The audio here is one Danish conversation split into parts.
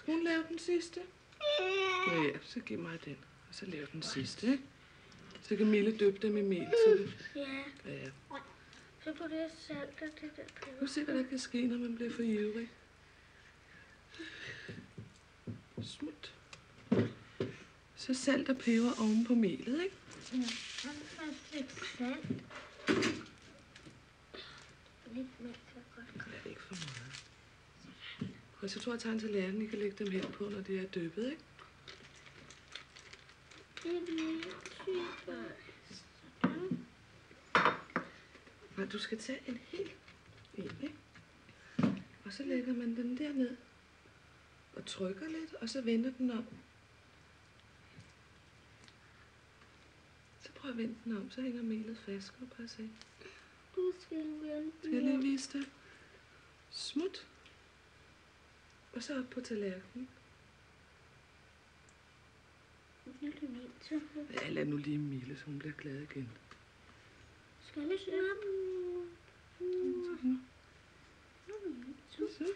Skal hun lave den sidste? Ja, så giv mig den. Og så lave den sidste, ikke? Så kan Mille døbe dem i mel. Ja. Så på det salt og det der peber. Nu se, hvad der kan ske, når man bliver for ivrig. Smut. Så salt og peber oven på melet, ikke? Ja, så er det først lidt salt. Lidt mere så godt. Ja, ikke for meget. Og så tror jeg, at jeg tager en tallerken, I kan lægge dem hen på, når det er døbet, ikke? Det er lige typer. Nej, du skal tage en helt en, ikke? Og så lægger man den derned og trykker lidt, og så vender den om. Så prøv at vende den om, så hænger melet fast. Kan du bare se? Du skal vende. Skal jeg lige vise det? Smut. Og så op på tallerkenen. Ja, lad nu lige Mille, så hun bliver glad igen. Skal jeg snappe? Så.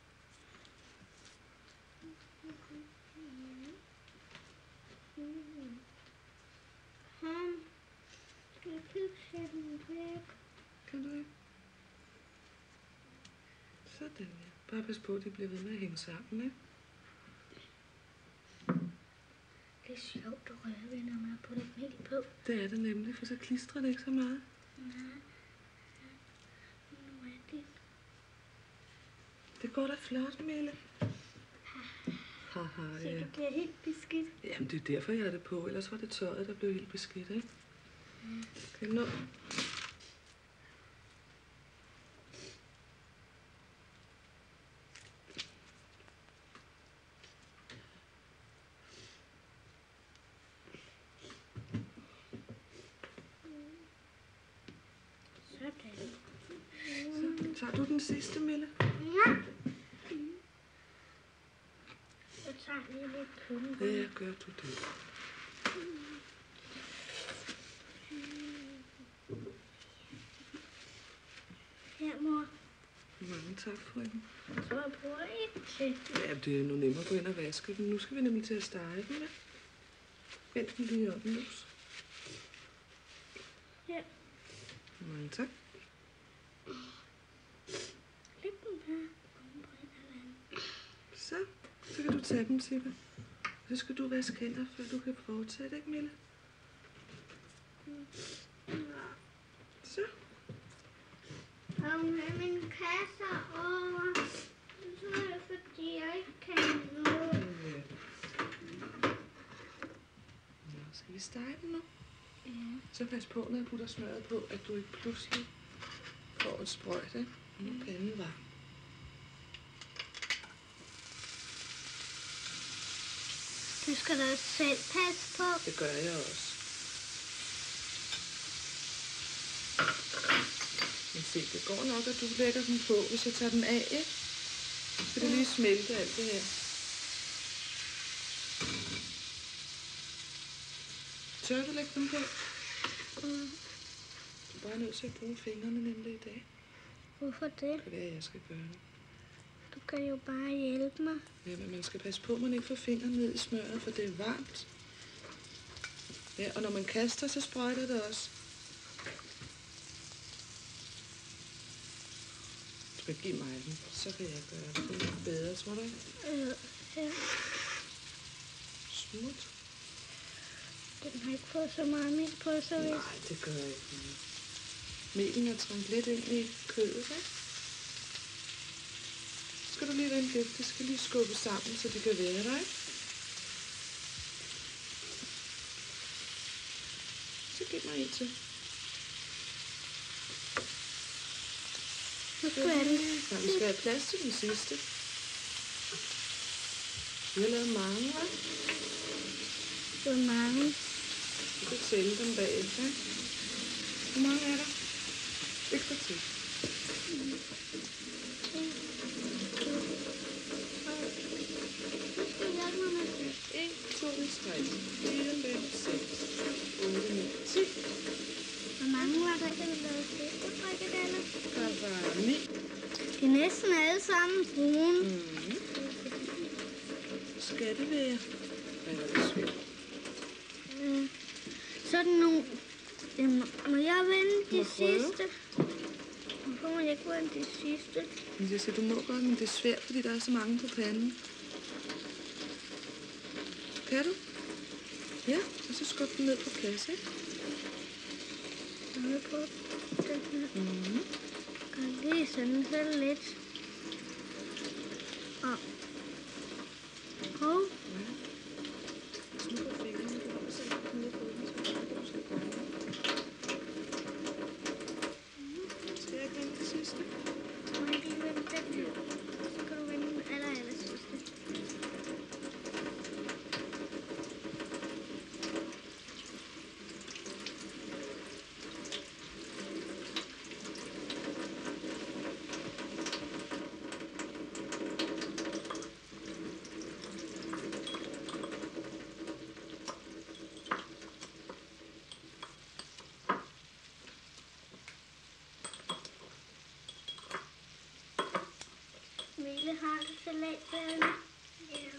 Skal jeg købe den væk? Kan du ikke? Sådan, ja. Bare pas på, at de bliver ved med at hænge sammen, ikke? Det er sjovt at røre ved, når man har puttet mel på. Det er det nemlig, for så klistrer det ikke så meget. Nej. Nu er det. Det går da flot, Mille. Haha, Så ja. det bliver helt beskidt. Jamen, det er derfor, jeg har det på. Ellers var det tøjet, der blev helt beskidt, ikke? Kan du nå? Så tager du den sidste, Mille? Ja. Jeg tager lige lidt kønne. Ja, gør du det. Her, mor. Mange tak, frøken. Jeg tror, jeg bruger et til. Ja, det er nu nemmere at gå ind og vaske den. Nu skal vi nemlig til at stege den, ja. Vent den lige op, Lus. Ja. Mange tak. Læg den her. Så kan du tage dem, Sibbe. Så skal du vaske hænder, før du kan fortsætte, ikke, Mille? Så. Og med mine kasser over. Så er det, fordi jeg ikke kan nå. Ja. Nå, skal vi stege den nu? Ja. Så pas på, når jeg putter smøret på, at du ikke pludselig får et sprøjt, ikke? Nu er panden varm. Du skal da selv passe på. Det gør jeg også. Men se, det går nok, at du lægger den på, hvis jeg tager den af, ikke? Så skal det lige smelte alt det her. Tør du lægge dem på? Du er bare nødt til at bruge fingrene nemlig i dag. Hvorfor det? Det er det, jeg skal gøre nu. Du kan jo bare hjælpe mig. Ja, men man skal passe på, at man ikke får fingrene ned i smøret, for det er varmt. Ja, og når man kaster, så sprøjter det også. Du skal give mig den, så kan jeg gøre det. Det er bedre, tror du ikke? Ja. Smut. Den har ikke fået så meget mel på, så hvis... Nej, det gør jeg ikke noget. Melen er trængt lidt ind i kødet, ikke? Skal du lige vente lidt. Det skal lige skubbe sammen, så det kan være der, ikke? Så giv mig en til. Nu skal jeg det. Ja, vi skal have plads til den sidste. Vi har lavet mange, hva'? Det er mange. Du kan tælle dem bagefter, ikke? Hvor mange er der? Et kvarter. 1, 2, 3, 4, 5, 6, 8, 9, 10. Hvor mange var der, der lavede flæskefrikadeller? Der var 9. De er næsten alle sammen brune. skal det være? Ja, det er svært. Sådan nogle... Må jeg vende Må de jeg prøve? sidste? Hvorfor må jeg ikke vende de sidste? Men jeg siger, du må godt, men det er svært, fordi der er så mange på panden. Kan du? Ja, og så skub den ned på plads, ikke? Jeg på den her. Mm-hmm. Kan lige sådan selv lidt. Og... Hov. Smid på fingrene, du har også ned på den, så du skal gøre det. Skal jeg ikke vende det sidste? Må jeg lige vende den her? Så kan du vende den aller sidste. Mille, har du salatbladene? Ja.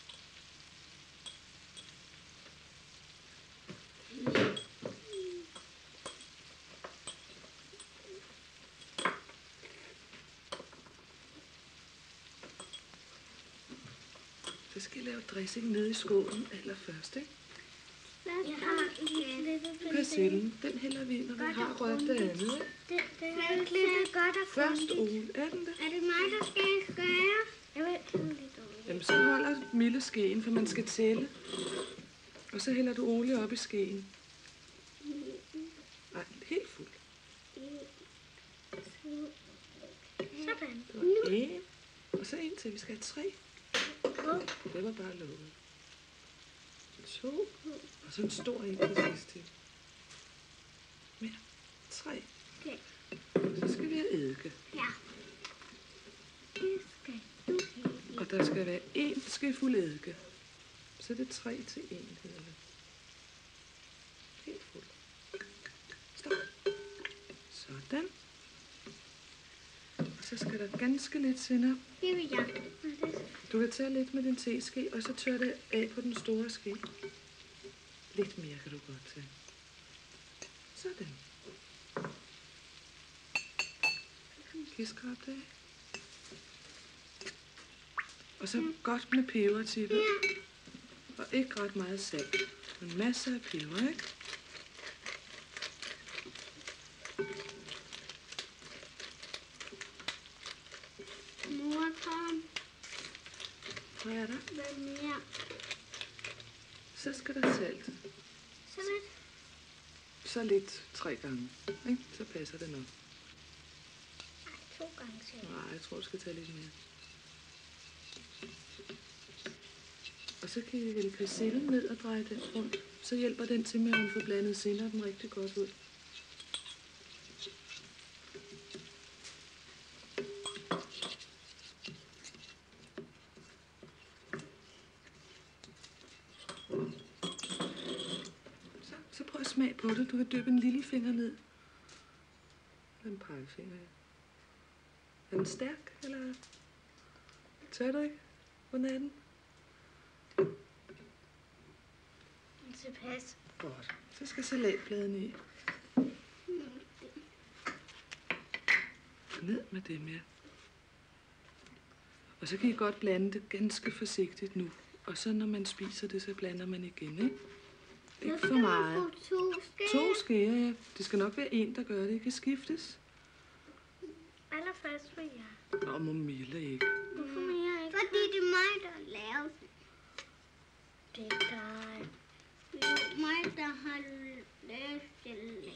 Så skal jeg lave dressing nede i skålen allerførst, ikke? Jeg har lidt Persillen, den hælder vi, når vi Godt har og rørt det grundigt. andet, ikke? Det er lidt godt og Først grundigt. Ole, er den der? Er det mig, der skal gøre? Jeg vil sådan lidt over. Jamen, så holder Mille skeen, for man skal tælle. Og så hælder du olie op i skeen. Nej, helt fuld. Sådan. Det var en, og så en til. Vi skal have 3. Det var bare lovet. 2, og så en stor en til sidst til. Mere. 3. Okay. Så skal vi have eddike. Ja. Det skal du have. Og der skal være 1 skefuld eddike. Så det er 3 til 1, hedder det. Helt fuld. Stop. Sådan. Og så skal der ganske lidt sennep. Det vil jeg. Du kan tage lidt med din teske, og så tør det af på den store ske. Lidt mere kan du godt tage. Sådan. Kan I skrabe det af? Og så godt med peber til det. Og ikke ret meget salt. Men masser af peber, ikke? Mor, kom. Hvad er der? Hvad mere? Så skal der salt. Så lidt. Så lidt 3 gange. Ikke? Så passer det nok. Ej, 2 gange til. Nej, jeg tror, du skal tage lidt mere. Og så kan I hælde persillen ned og dreje den rundt. Så hjælper den til med at få blandet sennepen rigtig godt ud. Så prøv at smage på det. Du kan dyppe en lille finger ned. En pegefinger, ja. Er den stærk, eller? Tør du ikke? Hvordan er den? Tilpas. Godt. Så skal salatbladene i. Ned med dem, ja. Og så kan I godt blande det ganske forsigtigt nu. Og så når man spiser det, så blander man igen, ikke? Ikke for meget. 2 skeer. 2 skeer, ja. Det skal nok være en, der gør det. Det kan skiftes. Allerførst vil jeg. Og må Mille ikke. Hvorfor vil jeg ikke? Fordi det er mig, der laver det. Det er dig. Det er mig, der har lavet det.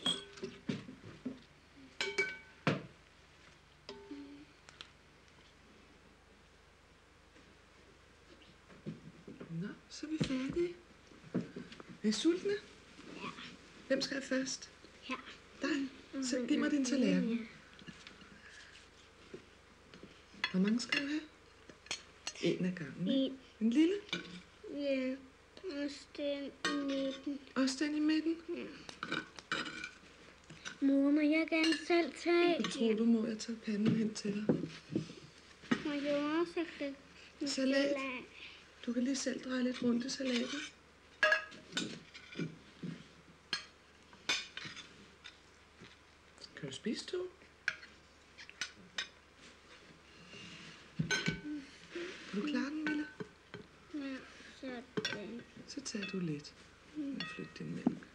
Nå, så er vi færdige. Er I sultne? Ja. Hvem skal have først? Ja. Dig. Så giv mig din tallerken. Hvor mange skal du have? En af gangen. Ikke? En lille? Ja. Også den i midten. Også den i midten? Ja. Mor, må jeg gerne selv tage? Jeg tror, du må jeg tage panden hen til dig. Må jeg også have det? Salat. Du kan lige selv dreje lidt rundt i salaten. Kan du spise, du? Kan du klare den, Mille? Ja, sådan. Så tager du lidt. Og flyt din mælk.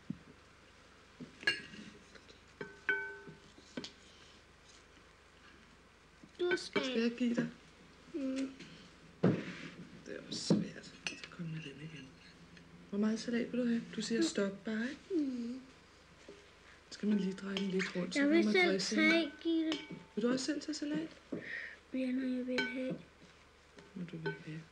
Du Skal skal. jeg give dig? Mm. Det er også svært. Så kom med den igen. Hvor meget salat vil du have? Du siger stop bare, ikke? Mm. Skal man lige dreje den lidt rundt? Jeg så vil får man selv dressing. tage, Gitte. Vil du også selv tage salat? Ja, når jeg vil have. Når du vil have.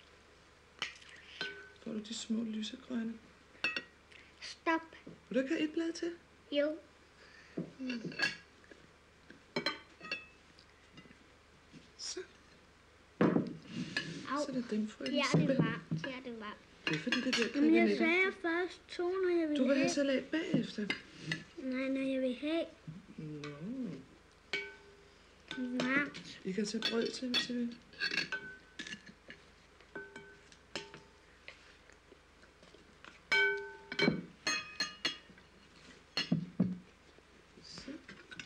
Får du de små lysegrønne? Stop. Vil du ikke have et blad til? Jo. Så. Au. Så er det dem, for Ja, det var. Ja, det var. Det er fordi, det der Jamen, jeg krebinetter. sagde først 2, når jeg vil Du vil have have. salat bagefter? Nej, når jeg vil have. Nå. Varmt. I kan tage brød til, hvis I vil. Så.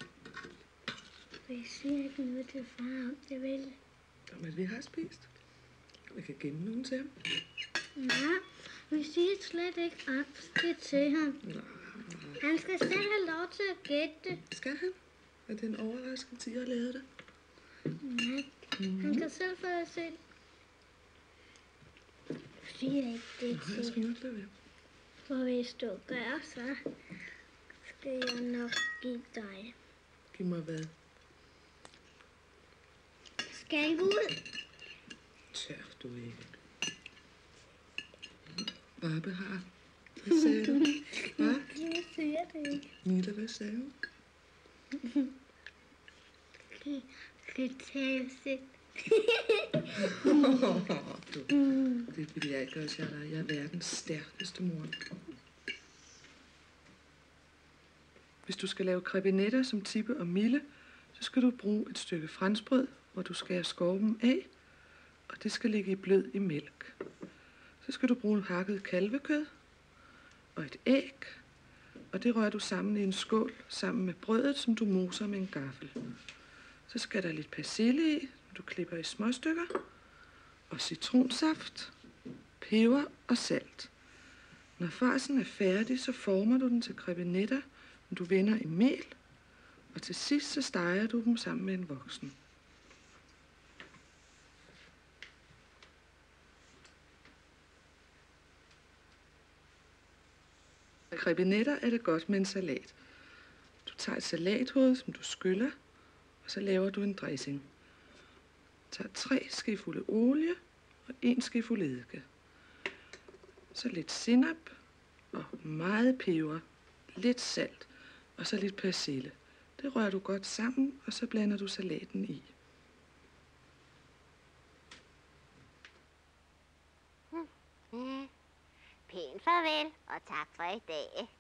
Jeg siger ikke noget til far om det, vel? Men vi har spist. Vi kan gemme nogen til ham. Nej, vi siger slet ikke om det til ham. Nej. Han skal selv have lov til at gætte. Skal han? Er det en overraskelse, jeg har lavet det? Nej, han skal selv få at se. Siger ikke det Nej, jeg til. skal nok lade være. For hvis du gør, så skal jeg nok give dig. Giv mig hvad? Skal jeg ud? Tør du ikke. Barbie har. Hvad sagde du? Hvad? Jeg siger det ikke. Mila, hvad sagde hun? Skal tage sit. Det vil jeg ikke også, jeg er verdens stærkeste mor. Hvis du skal lave krebinetter som Tippe og Mille, så skal du bruge et stykke franskbrød, hvor du skærer skorpen af, og det skal ligge i blød i mælk. Så skal du bruge hakket kalvekød og et æg, og det rører du sammen i en skål sammen med brødet, som du moser med en gaffel. Så skal der lidt persille i, du klipper i små stykker, og citronsaft, peber og salt. Når farsen er færdig, så former du den til krebinetter, du vender i mel, og til sidst så steger du dem sammen med en voksen. Krebinetter er det godt med en salat. Du tager et salathoved, som du skyller, og så laver du en dressing. Du tager 3 skefulde olie og 1 skefuld eddike. Så lidt sennep og meget peber, lidt salt og så lidt persille. Det rører du godt sammen, og så blander du salaten i. Pænt farvel, og tak for i dag.